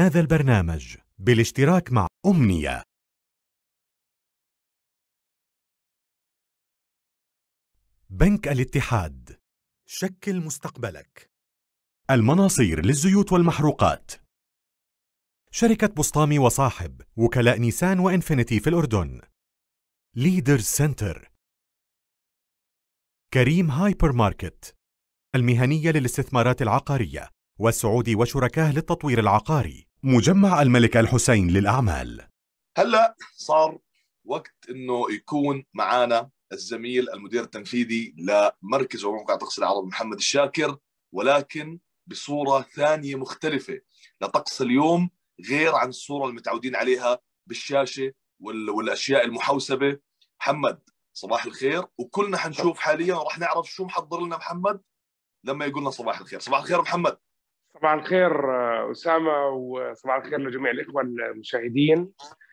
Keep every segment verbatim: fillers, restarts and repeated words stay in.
هذا البرنامج بالاشتراك مع أمنية. بنك الاتحاد، شكل مستقبلك. المناصير للزيوت والمحروقات. شركة بسطامي وصاحب، وكلاء نيسان وإنفينيتي في الأردن. ليدرز سنتر. كريم هايبر ماركت، المهنية للاستثمارات العقارية، والسعودي وشركاه للتطوير العقاري. مجمع الملك الحسين للأعمال. هلا صار وقت انه يكون معنا الزميل المدير التنفيذي لمركز وموقع طقس العرب محمد الشاكر، ولكن بصورة ثانية مختلفة لطقس اليوم، غير عن الصورة المتعودين عليها بالشاشة والأشياء المحوسبة. محمد صباح الخير، وكلنا حنشوف حاليا وراح نعرف شو محضر لنا محمد لما يقولنا صباح الخير. صباح الخير محمد. صباح الخير أسامة، وصباح الخير لجميع الإخوة المشاهدين.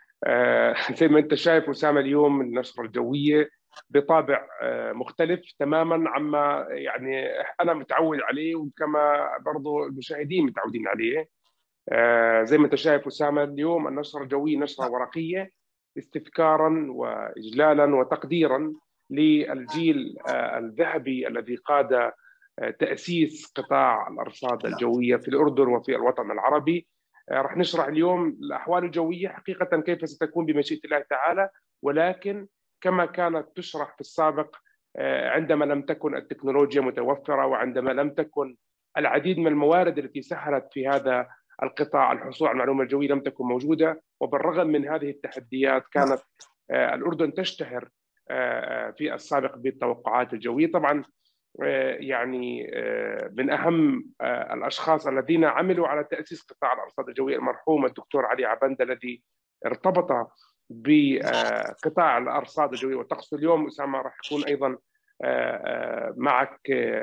زي ما أنت شايف أسامة، اليوم النشرة الجوية بطابع مختلف تماما عما يعني أنا متعود عليه، وكما برضو المشاهدين متعودين عليه. زي ما أنت شايف أسامة، اليوم النشرة الجوية نشرة ورقية استذكارا وإجلالا وتقديرا للجيل الذهبي الذي قاد تأسيس قطاع الأرصاد الجوية في الأردن وفي الوطن العربي. رح نشرح اليوم الأحوال الجوية حقيقة كيف ستكون بمشيئة الله تعالى، ولكن كما كانت تشرح في السابق عندما لم تكن التكنولوجيا متوفرة، وعندما لم تكن العديد من الموارد التي سهلت في هذا القطاع الحصول على المعلومة الجوية لم تكن موجودة. وبالرغم من هذه التحديات كانت الأردن تشتهر في السابق بالتوقعات الجوية. طبعا يعني من أهم الأشخاص الذين عملوا على تأسيس قطاع الأرصاد الجوية المرحوم الدكتور علي عبند، الذي ارتبط بقطاع الأرصاد الجوية والطقس. اليوم أسامة راح يكون أيضا معك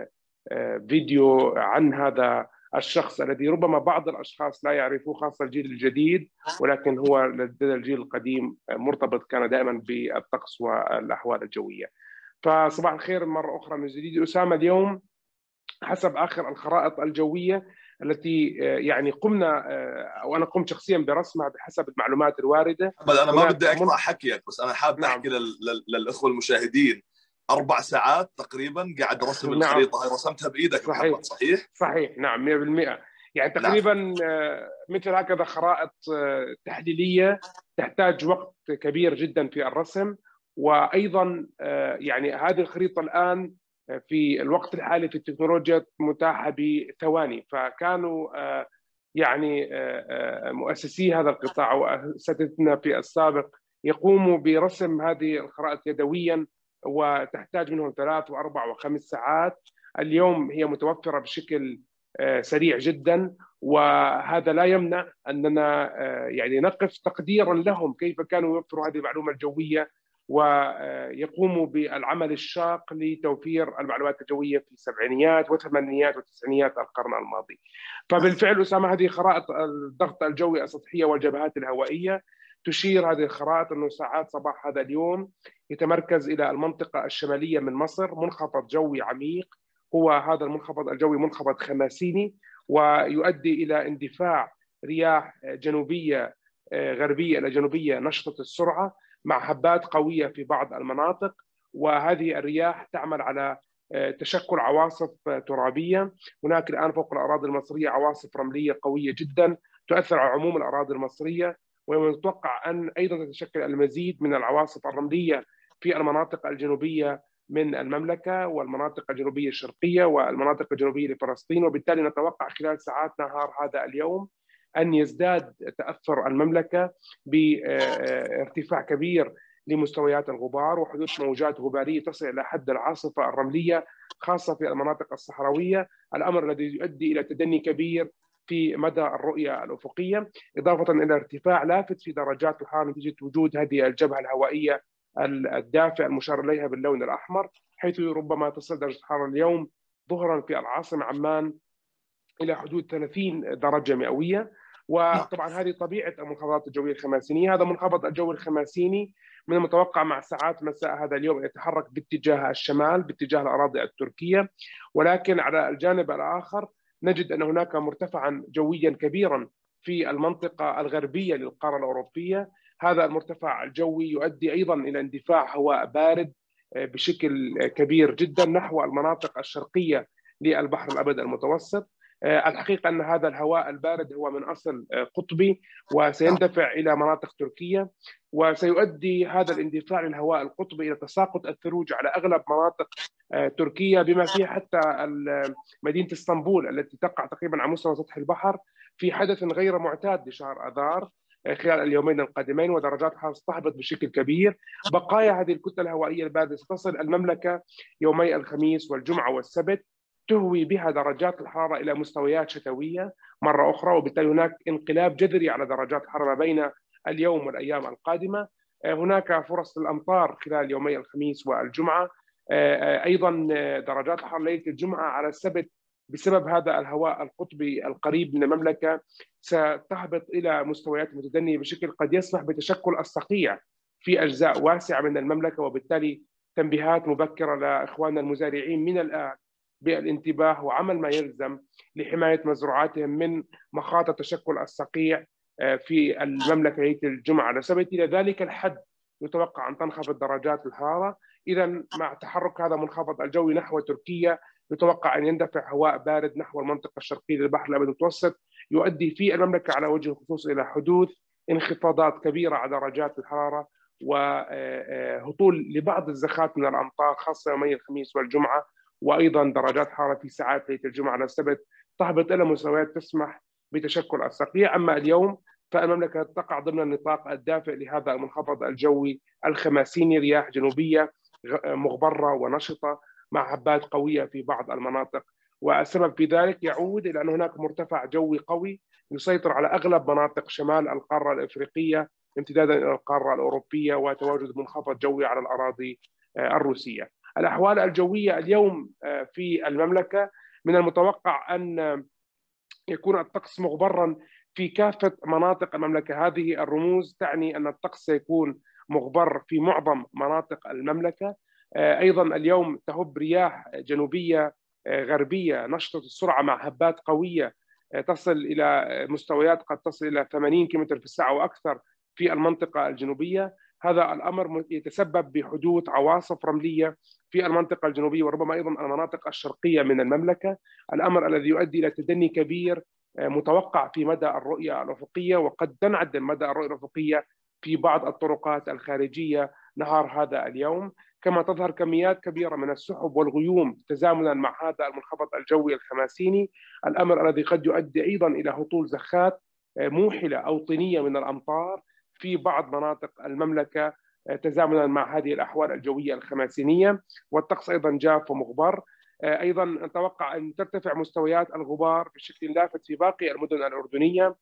فيديو عن هذا الشخص الذي ربما بعض الأشخاص لا يعرفوه، خاصة الجيل الجديد، ولكن هو لدى الجيل القديم مرتبط كان دائما بالطقس والأحوال الجوية. فصباح الخير مرة أخرى من جديد أسامة. اليوم حسب آخر الخرائط الجوية التي يعني قمنا، وأنا قمت شخصيا برسمها بحسب المعلومات الواردة. أنا ما بدي أقطع حكيك، بس أنا حاب نعم. أحكي للأخوة المشاهدين، أربع ساعات تقريبا قاعد رسم نعم. الخريطة هاي رسمتها بإيدك صحيح. محمد صحيح؟ صحيح نعم مئة بالمئة. يعني تقريبا نعم. مثل هكذا خرائط تحليلية تحتاج وقت كبير جدا في الرسم. وأيضا يعني هذه الخريطة الآن في الوقت الحالي في التكنولوجيا متاحة بثواني، فكانوا يعني مؤسسي هذا القطاع وأساتذتنا في السابق يقوموا برسم هذه الخرائط يدويا، وتحتاج منهم ثلاث وأربع وخمس ساعات. اليوم هي متوفرة بشكل سريع جدا، وهذا لا يمنع أننا يعني نقف تقديرا لهم كيف كانوا يوفروا هذه المعلومة الجوية ويقوموا بالعمل الشاق لتوفير المعلومات الجوية في السبعينيات وثمانينيات وتسعينيات القرن الماضي. فبالفعل أسامة، هذه خرائط الضغط الجوي السطحية والجبهات الهوائية تشير هذه الخرائط أنه ساعات صباح هذا اليوم يتمركز إلى المنطقة الشمالية من مصر منخفض جوي عميق. هو هذا المنخفض الجوي منخفض خماسيني، ويؤدي إلى اندفاع رياح جنوبية غربية إلى جنوبية نشطة السرعة مع هبات قوية في بعض المناطق. وهذه الرياح تعمل على تشكل عواصف ترابية. هناك الآن فوق الأراضي المصرية عواصف رملية قوية جدا تؤثر على عموم الأراضي المصرية، ويتوقع أن أيضا تتشكل المزيد من العواصف الرملية في المناطق الجنوبية من المملكة والمناطق الجنوبية الشرقية والمناطق الجنوبية لفلسطين. وبالتالي نتوقع خلال ساعات نهار هذا اليوم أن يزداد تأثر المملكة بارتفاع كبير لمستويات الغبار وحدوث موجات غبارية تصل إلى حد العاصفة الرملية، خاصة في المناطق الصحراوية، الأمر الذي يؤدي إلى تدني كبير في مدى الرؤية الأفقية، إضافة إلى ارتفاع لافت في درجات الحرارة نتيجة وجود هذه الجبهة الهوائية الدافئة المشار إليها باللون الأحمر، حيث ربما تصل درجة الحرارة اليوم ظهرا في العاصمة عمان إلى حدود ثلاثين درجة مئوية. وطبعا هذه طبيعة المنخفضات الجوية الخماسينية. هذا المنخفض الجوي الخماسيني من المتوقع مع ساعات مساء هذا اليوم أن يتحرك باتجاه الشمال باتجاه الأراضي التركية، ولكن على الجانب الآخر نجد أن هناك مرتفعا جويا كبيرا في المنطقة الغربية للقارة الأوروبية. هذا المرتفع الجوي يؤدي أيضا إلى اندفاع هواء بارد بشكل كبير جدا نحو المناطق الشرقية للبحر الأبيض المتوسط. الحقيقة أن هذا الهواء البارد هو من أصل قطبي وسيندفع إلى مناطق تركيا، وسيؤدي هذا الاندفاع للهواء القطبي إلى تساقط الثلوج على أغلب مناطق تركيا، بما فيها حتى مدينة اسطنبول التي تقع تقريبا على مستوى سطح البحر، في حدث غير معتاد لشهر آذار خلال اليومين القادمين، ودرجات الحرارة ستهبط بشكل كبير. بقايا هذه الكتلة الهوائية الباردة ستصل المملكة يومي الخميس والجمعة والسبت، تهوي بها درجات الحرارة إلى مستويات شتوية مرة أخرى، وبالتالي هناك انقلاب جذري على درجات الحرارة بين اليوم والأيام القادمة. هناك فرص للأمطار خلال يومي الخميس والجمعة. أيضا درجات الحرارة ليلة الجمعة على السبت بسبب هذا الهواء القطبي القريب من المملكة ستهبط إلى مستويات متدنية بشكل قد يسمح بتشكل الصقيع في أجزاء واسعة من المملكة، وبالتالي تنبيهات مبكرة لإخواننا المزارعين من الآن بالانتباه وعمل ما يلزم لحماية مزروعاتهم من مخاطر تشكل الصقيع في المملكة ليلة الجمعة على السبت. إلى ذلك الحد يتوقع أن تنخفض درجات الحرارة. إذا مع تحرك هذا المنخفض الجوي نحو تركيا يتوقع أن يندفع هواء بارد نحو المنطقة الشرقية للبحر الأبيض المتوسط، يؤدي في المملكة على وجه الخصوص إلى حدوث انخفاضات كبيرة على درجات الحرارة وهطول لبعض الزخات من الأمطار خاصة يومي الخميس والجمعة، وأيضا درجات حرارة في ساعات ليلة الجمعة على السبت تهبط إلى مستويات تسمح بتشكل الصقيع. أما اليوم فالمملكة تقع ضمن النطاق الدافئ لهذا المنخفض الجوي الخماسيني، رياح جنوبية مغبرة ونشطة مع هبات قوية في بعض المناطق، والسبب في ذلك يعود إلى أن هناك مرتفع جوي قوي يسيطر على أغلب مناطق شمال القارة الإفريقية امتدادا إلى القارة الأوروبية، وتواجد منخفض جوي على الأراضي الروسية. الأحوال الجوية اليوم في المملكة من المتوقع أن يكون الطقس مغبرا في كافة مناطق المملكة. هذه الرموز تعني أن الطقس سيكون مغبر في معظم مناطق المملكة. أيضا اليوم تهب رياح جنوبية غربية نشطة السرعة مع هبات قوية تصل إلى مستويات قد تصل إلى ثمانين كيلومتر في الساعة وأكثر في المنطقة الجنوبية. هذا الأمر يتسبب بحدوث عواصف رملية في المنطقة الجنوبية وربما أيضا المناطق الشرقية من المملكة، الأمر الذي يؤدي إلى تدني كبير متوقع في مدى الرؤية الأفقية، وقد تنعدم مدى الرؤية الأفقية في بعض الطرقات الخارجية نهار هذا اليوم. كما تظهر كميات كبيرة من السحب والغيوم تزامنا مع هذا المنخفض الجوي الخماسيني، الأمر الذي قد يؤدي أيضا إلى هطول زخات موحلة أو طينية من الأمطار في بعض مناطق المملكة تزامنا مع هذه الأحوال الجوية الخماسينية. والطقس أيضا جاف ومغبر. أيضا نتوقع أن ترتفع مستويات الغبار بشكل لافت في باقي المدن الأردنية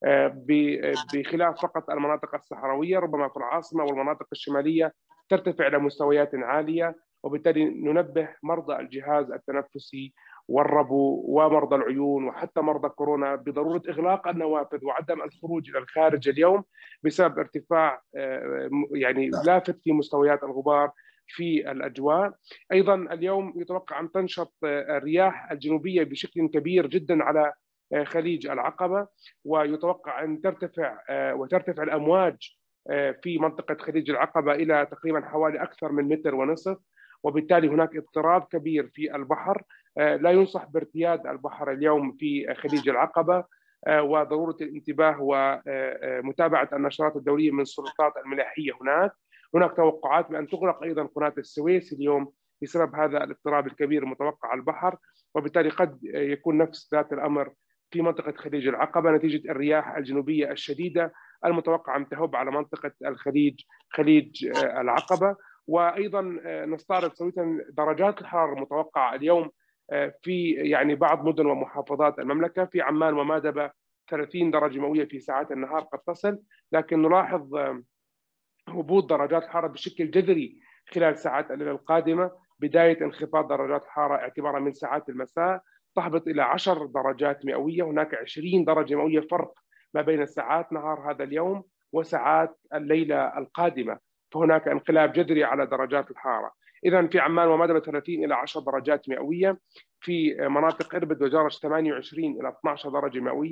بخلاف فقط المناطق الصحراوية، ربما في العاصمة والمناطق الشمالية ترتفع إلى مستويات عالية، وبالتالي ننبه مرضى الجهاز التنفسي والربو ومرضى العيون وحتى مرضى كورونا بضرورة إغلاق النوافذ وعدم الخروج إلى الخارج اليوم بسبب ارتفاع يعني لافت في مستويات الغبار في الأجواء. أيضا اليوم يتوقع أن تنشط الرياح الجنوبية بشكل كبير جدا على خليج العقبة، ويتوقع أن ترتفع وترتفع الأمواج في منطقة خليج العقبة إلى تقريبا حوالي أكثر من متر ونصف، وبالتالي هناك اضطراب كبير في البحر. لا ينصح بارتياد البحر اليوم في خليج العقبة، وضرورة الانتباه ومتابعة النشرات الدورية من السلطات الملاحية. هناك هناك توقعات بأن تغلق أيضا قناة السويس اليوم بسبب هذا الاضطراب الكبير المتوقع على البحر، وبالتالي قد يكون نفس ذات الأمر في منطقة خليج العقبة نتيجة الرياح الجنوبية الشديدة المتوقع أن تهب على منطقة الخليج خليج العقبة. وأيضا نستعرض سويا درجات الحرارة المتوقعة اليوم في يعني بعض مدن ومحافظات المملكة. في عمان ومادبة ثلاثين درجة مئوية في ساعات النهار قد تصل، لكن نلاحظ هبوط درجات الحرارة بشكل جذري خلال ساعات الليل القادمة، بداية انخفاض درجات الحرارة اعتبارا من ساعات المساء تهبط إلى عشر درجات مئوية. هناك عشرين درجة مئوية فرق ما بين ساعات نهار هذا اليوم وساعات الليلة القادمة، فهناك انقلاب جذري على درجات الحرارة. إذا في عمان ومادبة ثلاثين إلى عشر درجات مئوية، في مناطق إربد وجرش ثمانية وعشرين إلى اثني عشر درجة مئوية،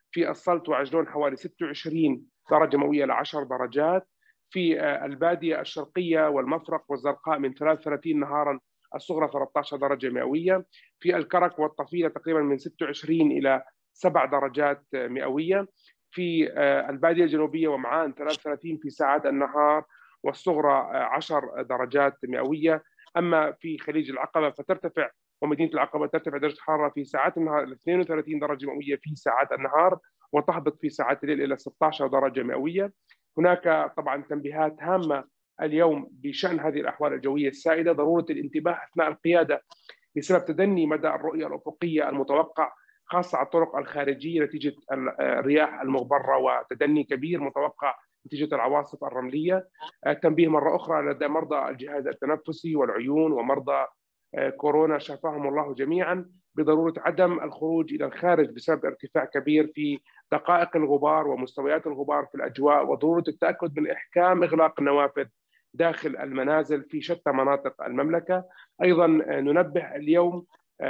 في السلط وعجلون حوالي ستة وعشرين درجة مئوية إلى عشر درجات، في البادية الشرقية والمفرق والزرقاء من ثلاثة وثلاثين نهارا الصغرى ثلاثة عشر درجة مئوية، في الكرك والطفيلة تقريبا من ستة وعشرين إلى سبع درجات مئوية، في البادية الجنوبية ومعان ثلاثة وثلاثين في ساعات النهار والصغرى عشر درجات مئوية. أما في خليج العقبة فترتفع ومدينة العقبة ترتفع درجة الحرارة في ساعات النهار إلى اثنين وثلاثين درجة مئوية في ساعات النهار، وتهبط في ساعات الليل إلى ستة عشر درجة مئوية. هناك طبعا تنبيهات هامة اليوم بشأن هذه الأحوال الجوية السائدة، ضرورة الانتباه أثناء القيادة بسبب تدني مدى الرؤية الأفقية المتوقع خاصة على الطرق الخارجية نتيجة الرياح المغبرة وتدني كبير متوقع نتيجة العواصف الرملية. التنبيه مرة أخرى لدى مرضى الجهاز التنفسي والعيون ومرضى كورونا شفاهم الله جميعا بضرورة عدم الخروج إلى الخارج بسبب ارتفاع كبير في دقائق الغبار ومستويات الغبار في الأجواء، وضرورة التأكد من إحكام إغلاق النوافذ داخل المنازل في شتى مناطق المملكة. أيضا ننبه اليوم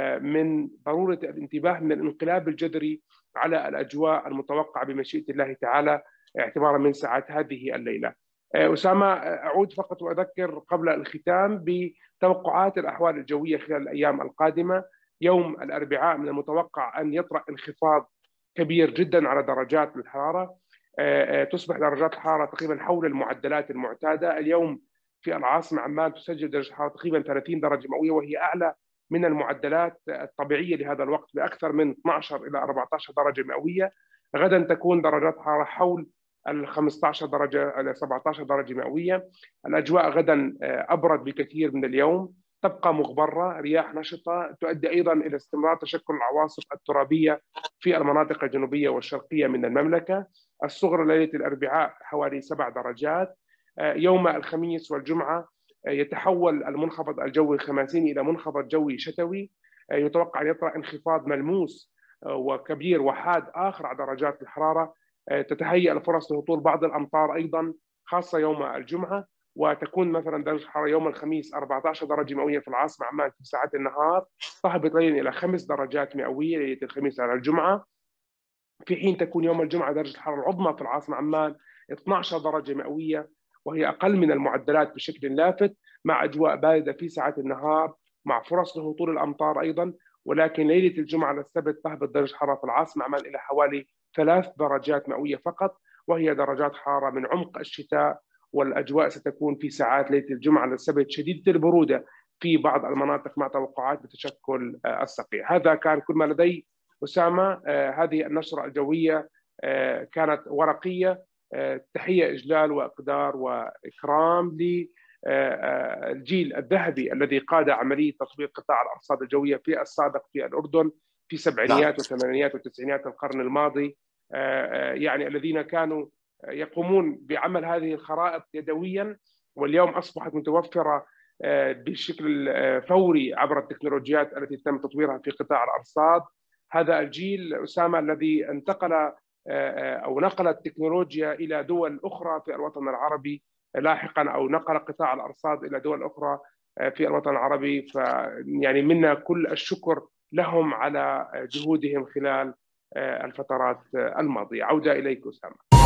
من ضرورة الانتباه من الانقلاب الجذري على الأجواء المتوقعة بمشيئة الله تعالى اعتبارا من ساعات هذه الليلة. أسامة، أعود فقط وأذكر قبل الختام بتوقعات الأحوال الجوية خلال الأيام القادمة. يوم الأربعاء من المتوقع أن يطرأ انخفاض كبير جدا على درجات الحرارة، تصبح درجات الحرارة تقريبا حول المعدلات المعتادة. اليوم في العاصمة عمان تسجل درجة الحرارة تقريبا ثلاثين درجة مئوية، وهي أعلى من المعدلات الطبيعية لهذا الوقت بأكثر من اثني عشر إلى أربعة عشر درجة مئوية. غدا تكون درجات الحرارة حول ال خمسة عشر درجة إلى سبعة عشر درجة مئوية. الأجواء غدا أبرد بكثير من اليوم، تبقى مغبرة، رياح نشطة تؤدي أيضا إلى استمرار تشكل العواصف الترابية في المناطق الجنوبية والشرقية من المملكة. الصغرى ليلة الأربعاء حوالي سبع درجات. يوم الخميس والجمعة يتحول المنخفض الجوي الخماسيني إلى منخفض جوي شتوي، يتوقع أن يطرأ انخفاض ملموس وكبير وحاد آخر على درجات الحرارة. تتهيأ الفرص لهطول بعض الأمطار أيضا خاصة يوم الجمعة، وتكون مثلا درجة الحرارة يوم الخميس أربعة عشر درجة مئوية في العاصمة عمان في ساعات النهار، تهبط ليلا إلى خمس درجات مئوية ليلة الخميس على الجمعة، في حين تكون يوم الجمعة درجة الحرارة العظمى في العاصمة عمان اثني عشر درجة مئوية، وهي أقل من المعدلات بشكل لافت، مع أجواء باردة في ساعات النهار مع فرص لهطول الأمطار أيضا. ولكن ليلة الجمعة للسبت تهبط درجة الحرارة في العاصمة عمان إلى حوالي ثلاث درجات مئوية فقط، وهي درجات حرارة من عمق الشتاء. والأجواء ستكون في ساعات ليلة الجمعة للسبت شديدة البرودة في بعض المناطق مع توقعات بتشكل الصقيع. هذا كان كل ما لدي أسامة. هذه النشرة الجوية كانت ورقية. تحية إجلال وإقدار وإكرام للجيل الذهبي الذي قاد عملية تطبيق قطاع الأرصاد الجوية في السابق في الأردن في سبعينيات وثمانينيات وتسعينيات القرن الماضي، يعني الذين كانوا يقومون بعمل هذه الخرائط يدويا، واليوم أصبحت متوفرة بشكل فوري عبر التكنولوجيات التي تم تطويرها في قطاع الأرصاد. هذا الجيل أسامة الذي انتقل أو نقل التكنولوجيا إلى دول أخرى في الوطن العربي لاحقا، أو نقل قطاع الأرصاد إلى دول أخرى في الوطن العربي، فيعني منا كل الشكر لهم على جهودهم خلال الفترات الماضية. عودة إليك أسامة.